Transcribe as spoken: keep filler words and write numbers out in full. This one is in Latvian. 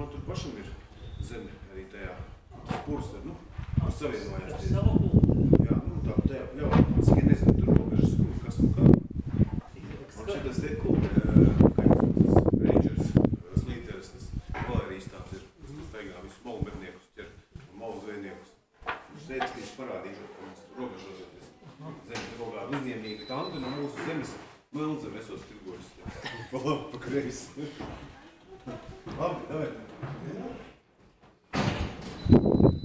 man tur pašam ir zeme arī tajā. Tas purs, nu, tur savienojās. Ar savu kultu. Jā, nu tā, tajā pļaujā. Es tikai nezinu, tur robežas, kas un kā. Un šitas te, kā Rangers, slīteres, tas Valērijas tāds ir, kas tur staigā visus molberniekus ķer, malu zvejniekus. Viņš teica, ka viņš parādīja, ka mēs tur robežoties. Zeme te kaut kāda uzņēmīga tanta no mūsu zemes Melnzem esot tirgojas. Pa labi, pa kreisi. Labi, davai.